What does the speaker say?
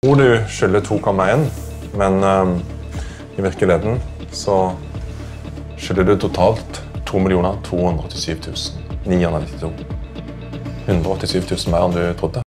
Tror du skylder 2,1, men i virkeligheten så skylder du totalt 2 287 992. 187 000 mer enn du trodde.